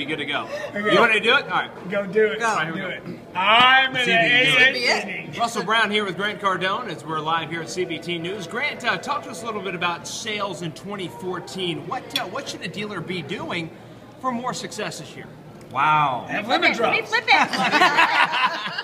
be good to go. Okay. You want to do it? All right. Go do it. Go. All right, do it. I'm an it. Russell Brown here with Grant Cardone as we're live here at CBT News. Grant, talk to us a little bit about sales in 2014. What should a dealer be doing for more success this year? Wow. Have lemon drops. Let me flip it.